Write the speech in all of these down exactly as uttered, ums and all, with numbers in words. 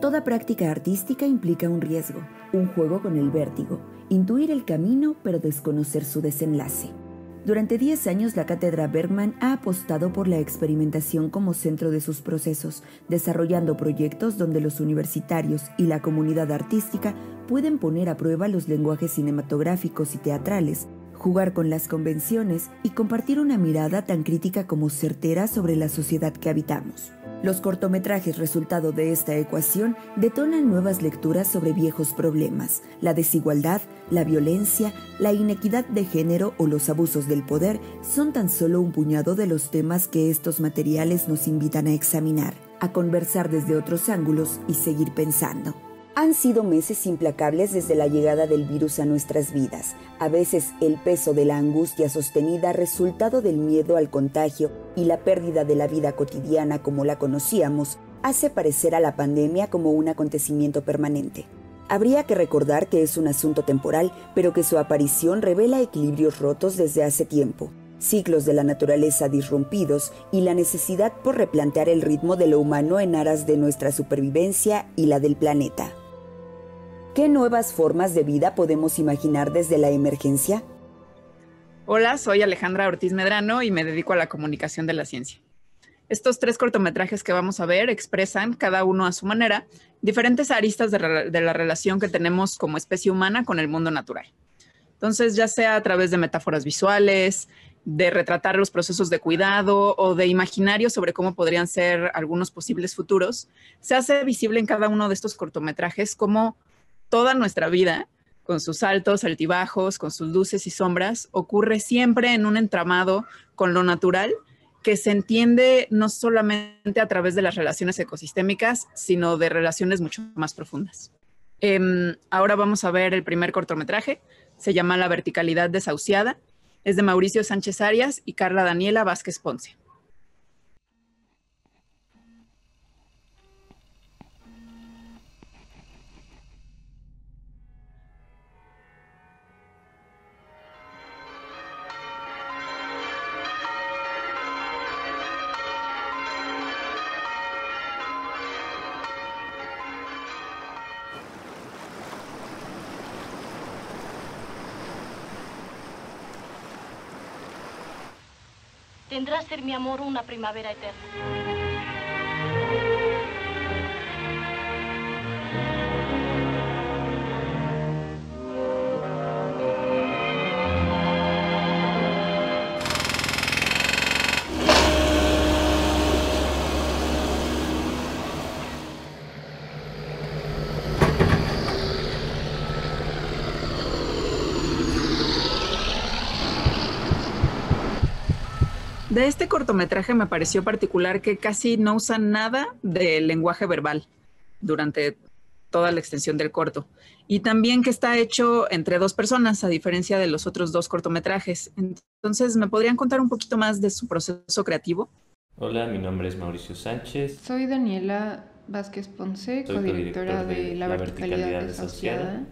Toda práctica artística implica un riesgo, un juego con el vértigo, intuir el camino pero desconocer su desenlace. Durante diez años, la Cátedra Bergman ha apostado por la experimentación como centro de sus procesos, desarrollando proyectos donde los universitarios y la comunidad artística pueden poner a prueba los lenguajes cinematográficos y teatrales, jugar con las convenciones y compartir una mirada tan crítica como certera sobre la sociedad que habitamos. Los cortometrajes resultado de esta ecuación detonan nuevas lecturas sobre viejos problemas. La desigualdad, la violencia, la inequidad de género o los abusos del poder son tan solo un puñado de los temas que estos materiales nos invitan a examinar, a conversar desde otros ángulos y seguir pensando. Han sido meses implacables desde la llegada del virus a nuestras vidas. A veces el peso de la angustia sostenida resultado del miedo al contagio y la pérdida de la vida cotidiana como la conocíamos hace parecer a la pandemia como un acontecimiento permanente. Habría que recordar que es un asunto temporal, pero que su aparición revela equilibrios rotos desde hace tiempo, ciclos de la naturaleza disrumpidos y la necesidad por replantear el ritmo de lo humano en aras de nuestra supervivencia y la del planeta. ¿Qué nuevas formas de vida podemos imaginar desde la emergencia? Hola, soy Alejandra Ortiz Medrano y me dedico a la comunicación de la ciencia. Estos tres cortometrajes que vamos a ver expresan, cada uno a su manera, diferentes aristas de, re- de la relación que tenemos como especie humana con el mundo natural. Entonces, ya sea a través de metáforas visuales, de retratar los procesos de cuidado o de imaginarios sobre cómo podrían ser algunos posibles futuros, se hace visible en cada uno de estos cortometrajes cómo toda nuestra vida, con sus altos, altibajos, con sus luces y sombras, ocurre siempre en un entramado con lo natural que se entiende no solamente a través de las relaciones ecosistémicas, sino de relaciones mucho más profundas. Eh, ahora vamos a ver el primer cortometraje. Se llama La verticalidad desahuciada. Es de Mauricio Sánchez Arias y Carla Daniela Vázquez Ponce. Tendrá ser mi amor una primavera eterna. De este cortometraje me pareció particular que casi no usa nada del lenguaje verbal durante toda la extensión del corto. Y también que está hecho entre dos personas, a diferencia de los otros dos cortometrajes. Entonces, ¿me podrían contar un poquito más de su proceso creativo? Hola, mi nombre es Mauricio Sánchez. Soy Daniela Vázquez Ponce, Soy codirectora codirector de La Verticalidad Desahuciada.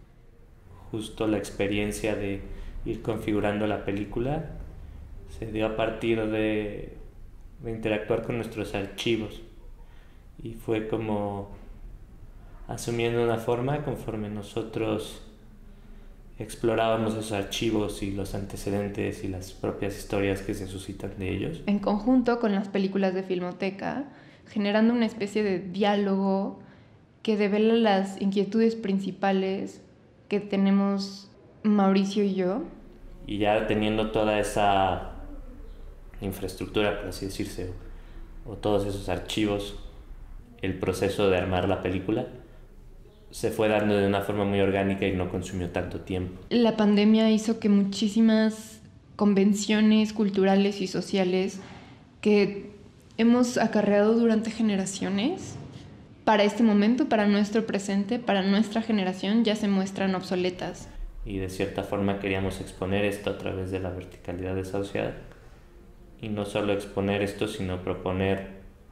Justo la experiencia de ir configurando la película se dio a partir de, de interactuar con nuestros archivos y fue como asumiendo una forma conforme nosotros explorábamos esos archivos y los antecedentes y las propias historias que se suscitan de ellos. En conjunto con las películas de Filmoteca, generando una especie de diálogo que devela las inquietudes principales que tenemos Mauricio y yo. Y ya teniendo toda esa infraestructura, por así decirse, o, o todos esos archivos, el proceso de armar la película se fue dando de una forma muy orgánica y no consumió tanto tiempo. La pandemia hizo que muchísimas convenciones culturales y sociales que hemos acarreado durante generaciones, para este momento, para nuestro presente, para nuestra generación, ya se muestran obsoletas. Y de cierta forma queríamos exponer esto a través de la verticalidad desahuciada. Y no solo exponer esto, sino proponer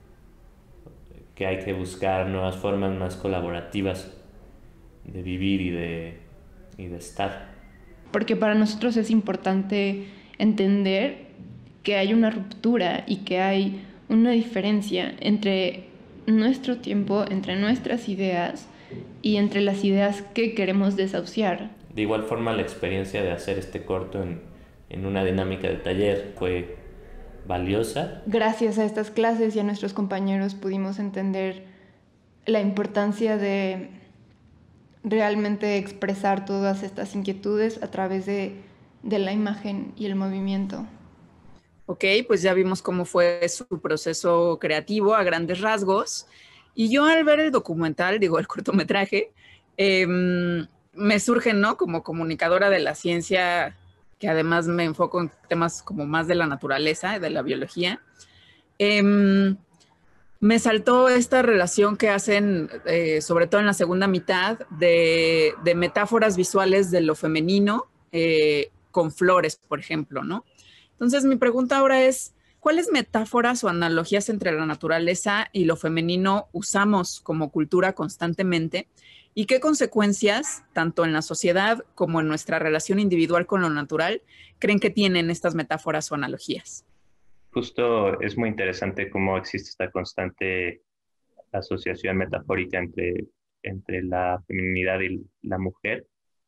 que hay que buscar nuevas formas más colaborativas de vivir y de, y de estar. Porque para nosotros es importante entender que hay una ruptura y que hay una diferencia entre nuestro tiempo, entre nuestras ideas y entre las ideas que queremos desahuciar. De igual forma, la experiencia de hacer este corto en, en una dinámica de taller fue valiosa. Gracias a estas clases y a nuestros compañeros pudimos entender la importancia de realmente expresar todas estas inquietudes a través de, de la imagen y el movimiento. Ok, pues ya vimos cómo fue su proceso creativo a grandes rasgos. Y yo al ver el documental, digo, el cortometraje, eh, me surge, ¿no? Como comunicadora de la ciencia, que además me enfoco en temas como más de la naturaleza, de la biología, eh, me saltó esta relación que hacen, eh, sobre todo en la segunda mitad, de, de metáforas visuales de lo femenino eh, con flores, por ejemplo, ¿no? Entonces, mi pregunta ahora es, ¿cuáles metáforas o analogías entre la naturaleza y lo femenino usamos como cultura constantemente? ¿Y qué consecuencias, tanto en la sociedad como en nuestra relación individual con lo natural, creen que tienen estas metáforas o analogías? Justo es muy interesante cómo existe esta constante asociación metafórica entre, entre la feminidad y la mujer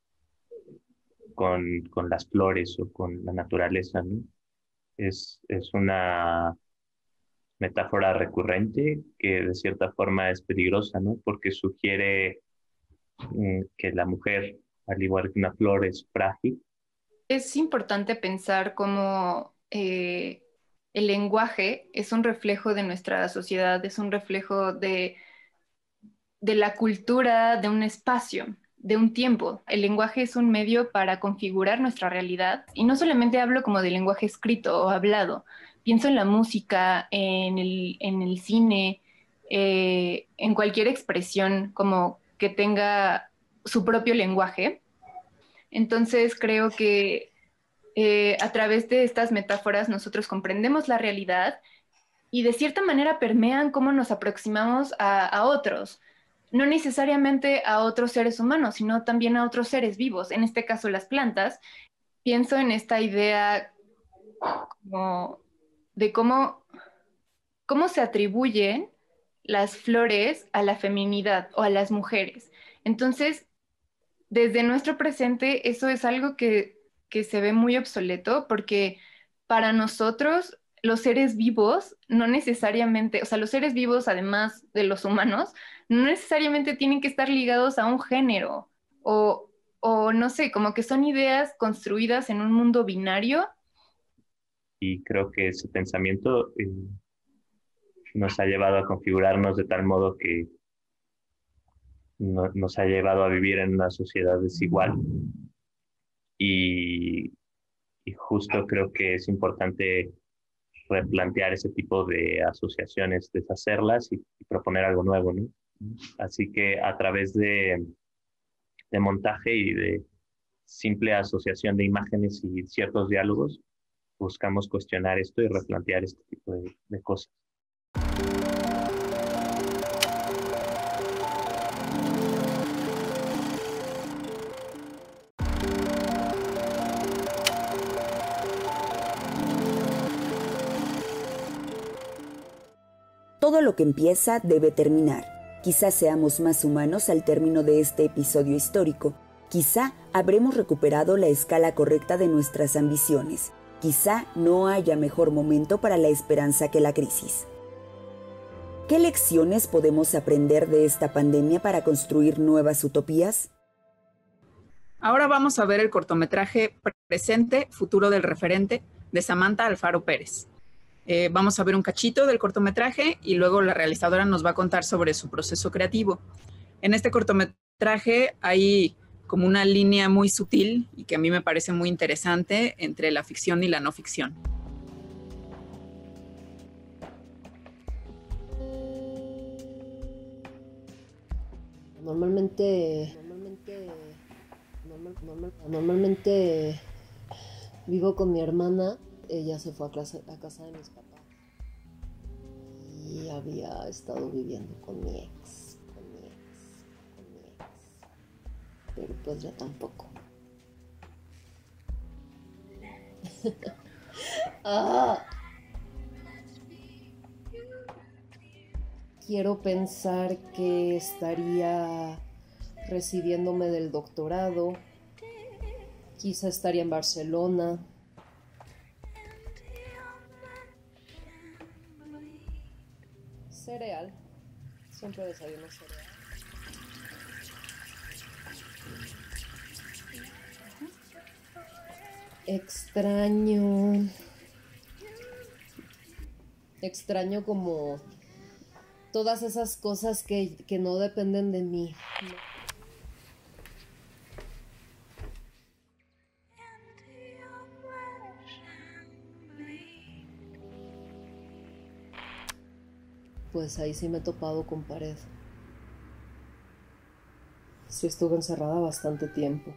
con, con las flores o con la naturaleza, ¿no? Es, es una metáfora recurrente que de cierta forma es peligrosa, ¿no? Porque sugiere mm, que la mujer, al igual que una flor, es frágil. Es importante pensar cómo eh, el lenguaje es un reflejo de nuestra sociedad, es un reflejo de, de la cultura, de un espacio, de un tiempo. El lenguaje es un medio para configurar nuestra realidad y no solamente hablo como de lenguaje escrito o hablado, pienso en la música, en el, en el cine, eh, en cualquier expresión como que tenga su propio lenguaje. Entonces creo que eh, a través de estas metáforas nosotros comprendemos la realidad y de cierta manera permean cómo nos aproximamos a, a otros. No necesariamente a otros seres humanos, sino también a otros seres vivos, en este caso las plantas. Pienso en esta idea como de cómo, cómo se atribuyen las flores a la feminidad o a las mujeres. Entonces, desde nuestro presente, eso es algo que, que se ve muy obsoleto porque para nosotros los seres vivos no necesariamente, o sea, los seres vivos, además de los humanos, no necesariamente tienen que estar ligados a un género o, o no sé, como que son ideas construidas en un mundo binario. Y creo que ese pensamiento eh, nos ha llevado a configurarnos de tal modo que no, nos ha llevado a vivir en una sociedad desigual. Y, y justo creo que es importante replantear ese tipo de asociaciones, deshacerlas y, y proponer algo nuevo, ¿no? Así que a través de, de montaje y de simple asociación de imágenes y ciertos diálogos, buscamos cuestionar esto y replantear este tipo de, de cosas. Todo lo que empieza debe terminar. Quizá seamos más humanos al término de este episodio histórico. Quizá habremos recuperado la escala correcta de nuestras ambiciones. Quizá no haya mejor momento para la esperanza que la crisis. ¿Qué lecciones podemos aprender de esta pandemia para construir nuevas utopías? Ahora vamos a ver el cortometraje Presente, Futuro del Referente, de Samantha Alfaro Pérez. Eh, vamos a ver un cachito del cortometraje y luego la realizadora nos va a contar sobre su proceso creativo. En este cortometraje hay como una línea muy sutil y que a mí me parece muy interesante entre la ficción y la no ficción. Normalmente, normalmente, normal, normal, normalmente vivo con mi hermana. Ella se fue a, clase, a casa de mis papás y había estado viviendo con mi ex, con mi ex, con mi ex, pero pues ya tampoco. ah. quiero pensar que estaría recibiéndome del doctorado, quizá estaría en Barcelona. Cereal, siempre desayuno cereal. Extraño... Extraño como todas esas cosas que, que no dependen de mí. Pues ahí sí me he topado con pared. Sí estuve encerrada bastante tiempo.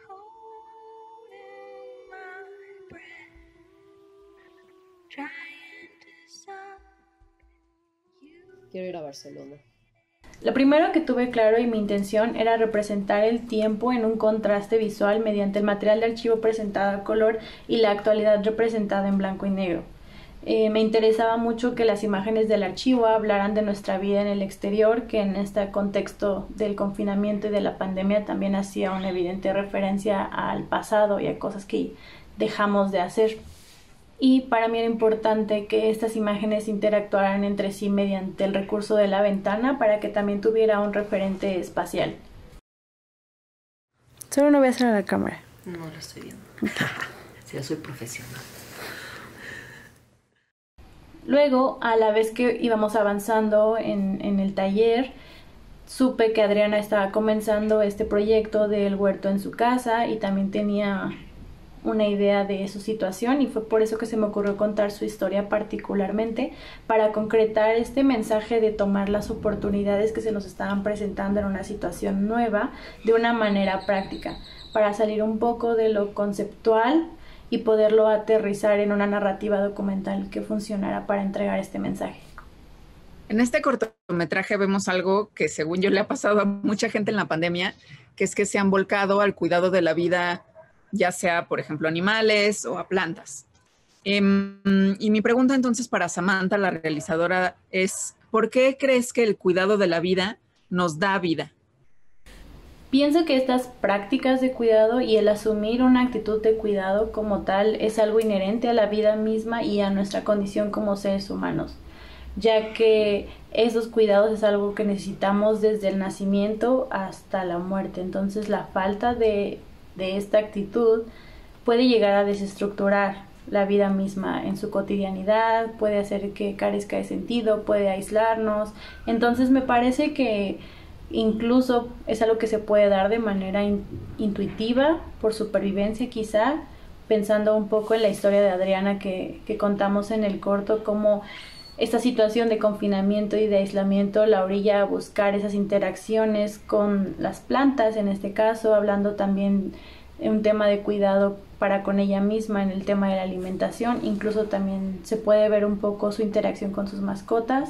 Quiero ir a Barcelona. Lo primero que tuve claro y mi intención era representar el tiempo en un contraste visual mediante el material de archivo presentado a color y la actualidad representada en blanco y negro. Eh, me interesaba mucho que las imágenes del archivo hablaran de nuestra vida en el exterior, que en este contexto del confinamiento y de la pandemia también hacía una evidente referencia al pasado y a cosas que dejamos de hacer. Y para mí era importante que estas imágenes interactuaran entre sí mediante el recurso de la ventana para que también tuviera un referente espacial. Solo no voy a hacer a la cámara. No lo estoy viendo. Sí, yo soy profesional. Luego, a la vez que íbamos avanzando en, en el taller, supe que Adriana estaba comenzando este proyecto del huerto en su casa y también tenía una idea de su situación, y fue por eso que se me ocurrió contar su historia particularmente, para concretar este mensaje de tomar las oportunidades que se nos estaban presentando en una situación nueva de una manera práctica, para salir un poco de lo conceptual y poderlo aterrizar en una narrativa documental que funcionara para entregar este mensaje. En este cortometraje vemos algo que, según yo, le ha pasado a mucha gente en la pandemia, que es que se han volcado al cuidado de la vida, ya sea, por ejemplo, animales o a plantas. Eh, y mi pregunta entonces para Samantha, la realizadora, es ¿por qué crees que el cuidado de la vida nos da vida? Pienso que estas prácticas de cuidado y el asumir una actitud de cuidado como tal es algo inherente a la vida misma y a nuestra condición como seres humanos, ya que esos cuidados es algo que necesitamos desde el nacimiento hasta la muerte. Entonces la falta de, de esta actitud puede llegar a desestructurar la vida misma en su cotidianidad, puede hacer que carezca de sentido, puede aislarnos. Entonces me parece que incluso es algo que se puede dar de manera in- intuitiva, por supervivencia quizá, pensando un poco en la historia de Adriana que, que contamos en el corto, como esta situación de confinamiento y de aislamiento la orilla a buscar esas interacciones con las plantas, en este caso, hablando también de un tema de cuidado para con ella misma en el tema de la alimentación. Incluso también se puede ver un poco su interacción con sus mascotas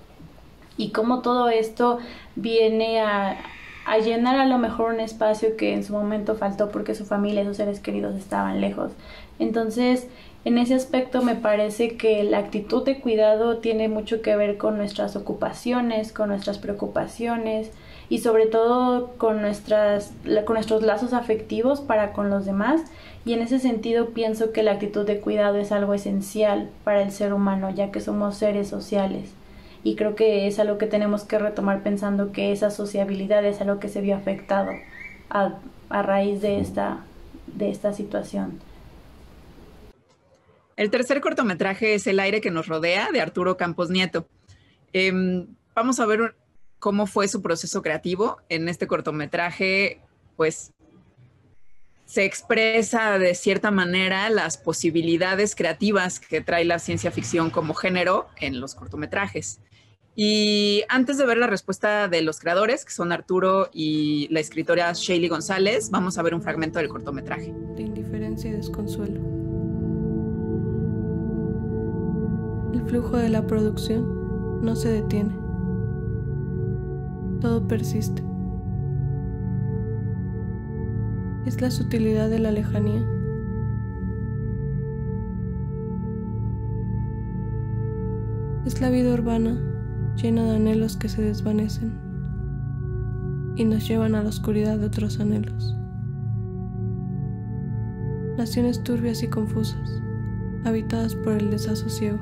y cómo todo esto viene a, a llenar a lo mejor un espacio que en su momento faltó porque su familia y sus seres queridos estaban lejos. Entonces, en ese aspecto me parece que la actitud de cuidado tiene mucho que ver con nuestras ocupaciones, con nuestras preocupaciones y sobre todo con, nuestras, con nuestros lazos afectivos para con los demás. Y en ese sentido pienso que la actitud de cuidado es algo esencial para el ser humano, ya que somos seres sociales. Y creo que es algo que tenemos que retomar pensando que esa sociabilidad es algo que se vio afectado a, a raíz de esta, de esta situación. El tercer cortometraje es El aire que nos rodea, de Arturo Campos Nieto. Eh, vamos a ver cómo fue su proceso creativo. En este cortometraje, pues, se expresa de cierta manera las posibilidades creativas que trae la ciencia ficción como género en los cortometrajes. Y antes de ver la respuesta de los creadores, que son Arturo y la escritora Shaylee González, vamos a ver un fragmento del cortometraje. De indiferencia y desconsuelo. El flujo de la producción no se detiene. Todo persiste. Es la sutilidad de la lejanía. Es la vida urbana llena de anhelos que se desvanecen y nos llevan a la oscuridad de otros anhelos. Naciones turbias y confusas, habitadas por el desasosiego,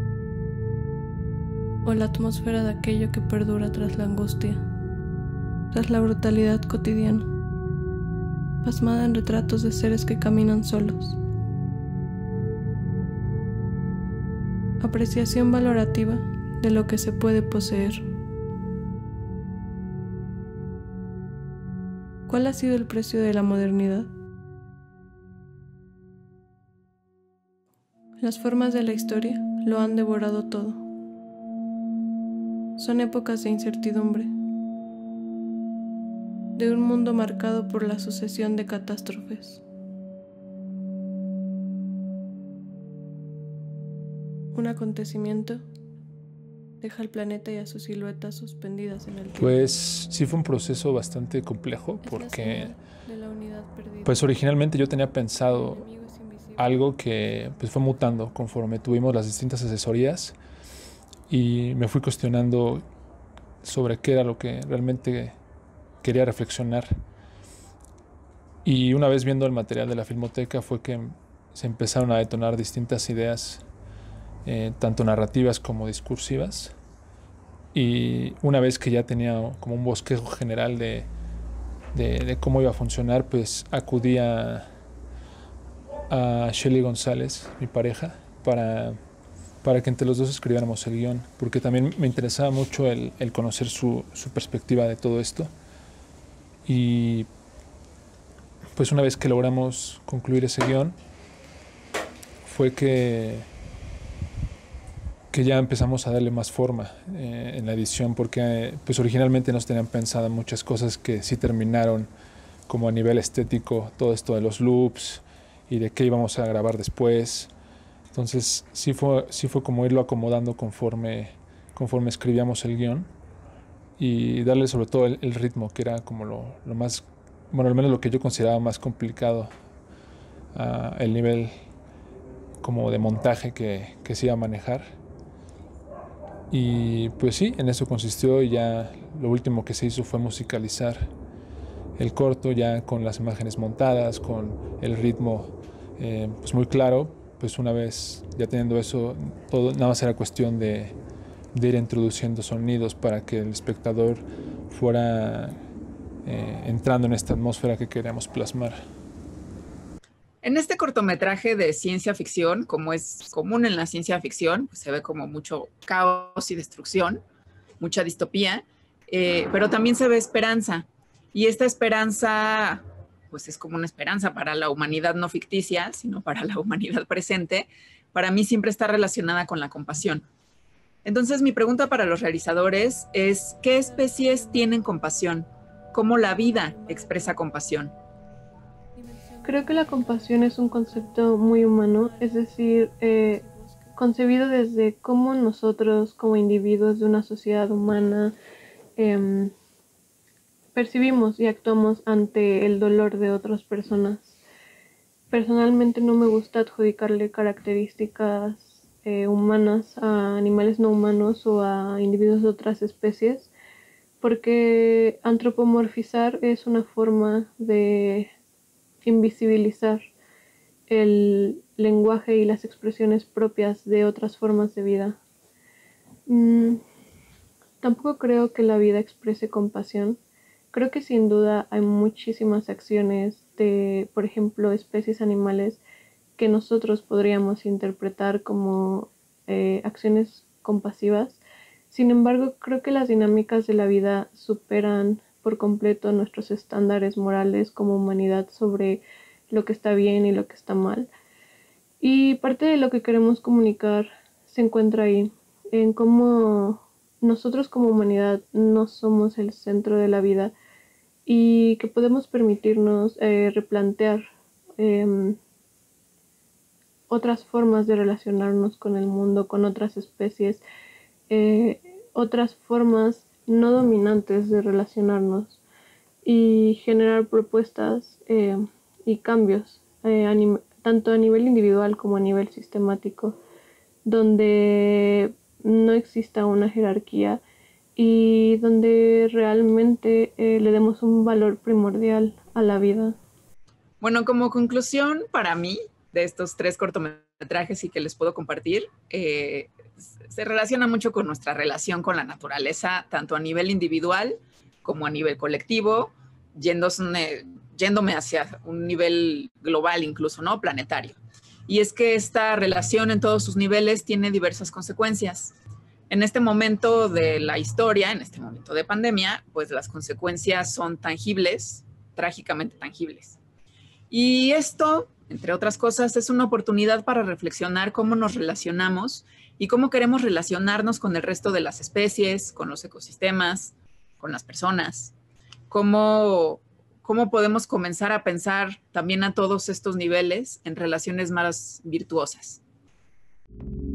o la atmósfera de aquello que perdura tras la angustia, tras la brutalidad cotidiana, pasmada en retratos de seres que caminan solos. Apreciación valorativa de lo que se puede poseer. ¿Cuál ha sido el precio de la modernidad? Las formas de la historia lo han devorado todo. Son épocas de incertidumbre, de un mundo marcado por la sucesión de catástrofes. Un acontecimiento deja al planeta y a sus siluetas suspendidas en el tiempo. Pues sí fue un proceso bastante complejo porque pues originalmente yo tenía pensado algo que pues fue mutando conforme tuvimos las distintas asesorías y me fui cuestionando sobre qué era lo que realmente quería reflexionar. Y una vez viendo el material de la Filmoteca fue que se empezaron a detonar distintas ideas, eh, tanto narrativas como discursivas. Y una vez que ya tenía como un bosquejo general de, de, de cómo iba a funcionar, pues acudí a, a Shelly González, mi pareja, para, para que entre los dos escribiéramos el guión, porque también me interesaba mucho el, el conocer su, su perspectiva de todo esto. Y pues una vez que logramos concluir ese guión, fue que, que ya empezamos a darle más forma eh, en la edición, porque pues originalmente nos tenían pensado muchas cosas que sí terminaron, como a nivel estético, todo esto de los loops y de qué íbamos a grabar después. Entonces sí fue, sí fue como irlo acomodando conforme, conforme escribíamos el guión y darle sobre todo el, el ritmo, que era como lo, lo más, bueno, al menos lo que yo consideraba más complicado, uh, el nivel como de montaje que, que se iba a manejar. Y pues sí, en eso consistió, y ya lo último que se hizo fue musicalizar el corto ya con las imágenes montadas, con el ritmo eh, pues muy claro. Pues una vez ya teniendo eso, todo nada más era cuestión de, de ir introduciendo sonidos para que el espectador fuera eh, entrando en esta atmósfera que queríamos plasmar. En este cortometraje de ciencia ficción, como es común en la ciencia ficción, pues se ve como mucho caos y destrucción, mucha distopía, eh, pero también se ve esperanza. Y esta esperanza, pues es como una esperanza para la humanidad no ficticia, sino para la humanidad presente. Para mí siempre está relacionada con la compasión. Entonces mi pregunta para los realizadores es, ¿qué especies tienen compasión? ¿Cómo la vida expresa compasión? Creo que la compasión es un concepto muy humano, es decir, eh, concebido desde cómo nosotros como individuos de una sociedad humana eh, percibimos y actuamos ante el dolor de otras personas. Personalmente no me gusta adjudicarle características eh, humanas a animales no humanos o a individuos de otras especies, porque antropomorfizar es una forma de invisibilizar el lenguaje y las expresiones propias de otras formas de vida. Mm, tampoco creo que la vida exprese compasión. Creo que sin duda hay muchísimas acciones de, por ejemplo, especies animales que nosotros podríamos interpretar como eh, acciones compasivas. Sin embargo, creo que las dinámicas de la vida superan por completo nuestros estándares morales como humanidad sobre lo que está bien y lo que está mal. Y parte de lo que queremos comunicar se encuentra ahí, en cómo nosotros como humanidad no somos el centro de la vida y que podemos permitirnos eh, replantear eh, otras formas de relacionarnos con el mundo, con otras especies, eh, otras formas no dominantes de relacionarnos y generar propuestas eh, y cambios eh, a tanto a nivel individual como a nivel sistemático, donde no exista una jerarquía y donde realmente eh, le demos un valor primordial a la vida. Bueno, como conclusión para mí de estos tres cortometrajes y que les puedo compartir, eh, se relaciona mucho con nuestra relación con la naturaleza, tanto a nivel individual como a nivel colectivo, yéndose, yéndome hacia un nivel global incluso, ¿no? Planetario. Y es que esta relación en todos sus niveles tiene diversas consecuencias. En este momento de la historia, en este momento de pandemia, pues las consecuencias son tangibles, trágicamente tangibles. Y esto, entre otras cosas, es una oportunidad para reflexionar cómo nos relacionamos y cómo queremos relacionarnos con el resto de las especies, con los ecosistemas, con las personas. Cómo, cómo podemos comenzar a pensar también a todos estos niveles en relaciones más virtuosas.